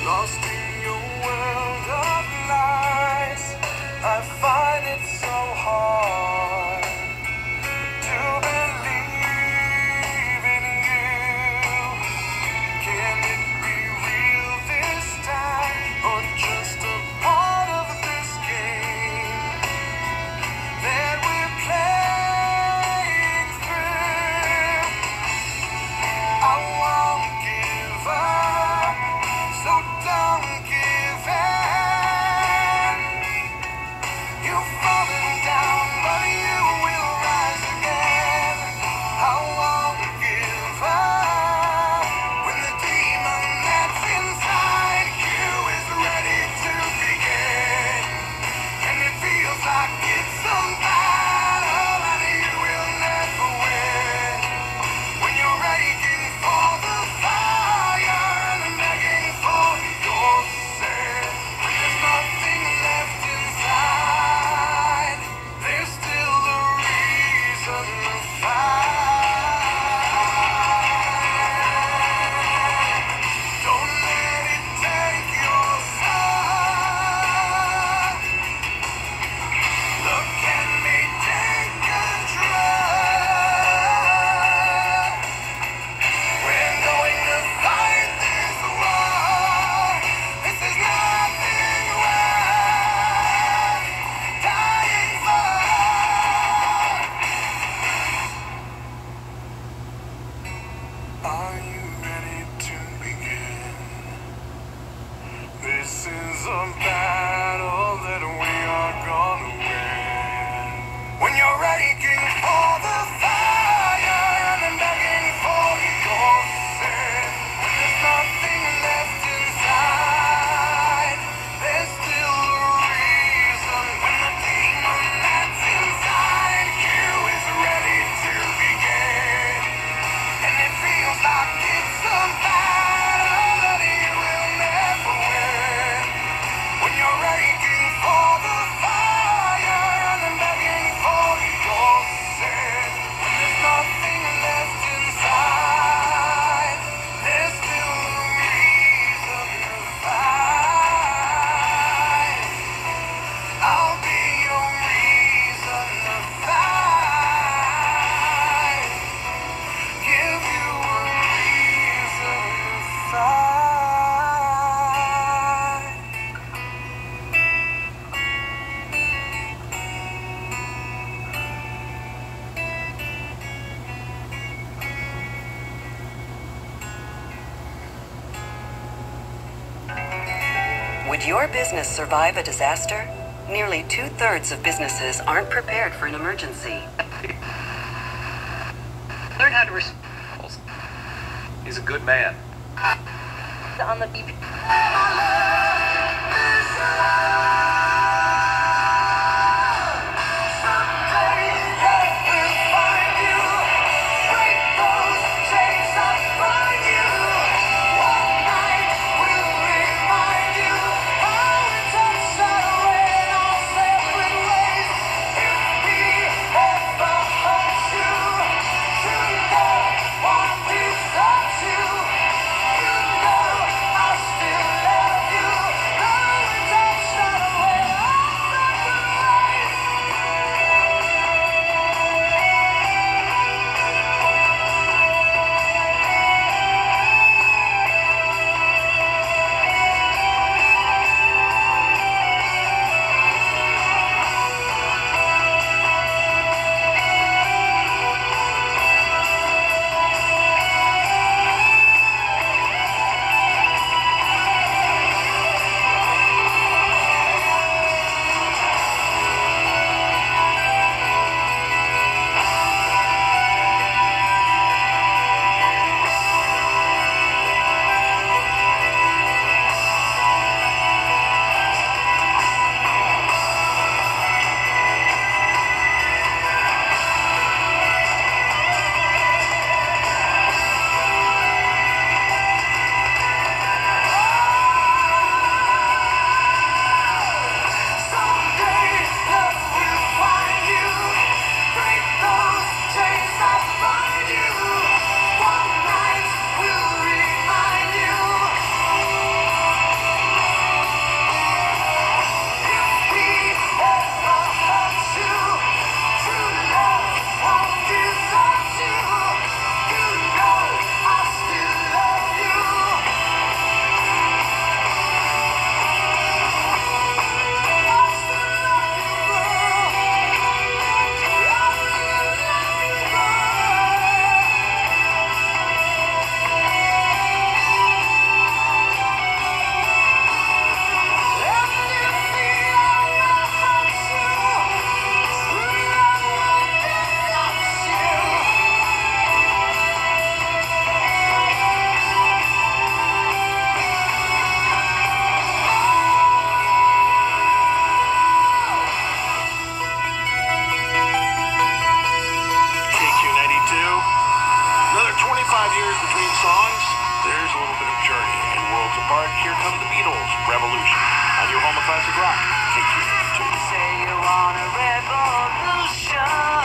Lost in your world of lies, I find it so hard to believe in you. Can it be real this time, or just a part of this game that we're playing through? I won't give up, so don't give in. You've fallen down, but you will rise again. I won't give up when the demon that's inside you is ready to begin. And it feels like it's a battle and you will never win. When you're aching for the fire and begging for your sin, when there's nothing left inside, there's still a reason to fight. Don't let it take your soul. Look at me, take control. We're going to fight this war. This is nothing worth dying for. Are you ready to begin? This is a battle that we are gonna win. When you're aching for the fire and begging for your sin, when there's nothing left inside, there's still a reason. When the demon that's inside you is ready to begin, and it feels like it's a battle that you will never win. When you're aching for the fire and begging for your sin, when there's nothing left inside, there's still a reason to fight. I'll be your reason to fight. Give you a reason to fight. Would your business survive a disaster? Nearly 2/3 of businesses aren't prepared for an emergency. Learn how to respond. He's a good man. On the BP. Want to touch you, you know I still love you. 25 years between songs, there's a little bit of Journey. And worlds apart, here come the Beatles, Revolution. On your home of classic rock, KQ2. Say you want a revolution.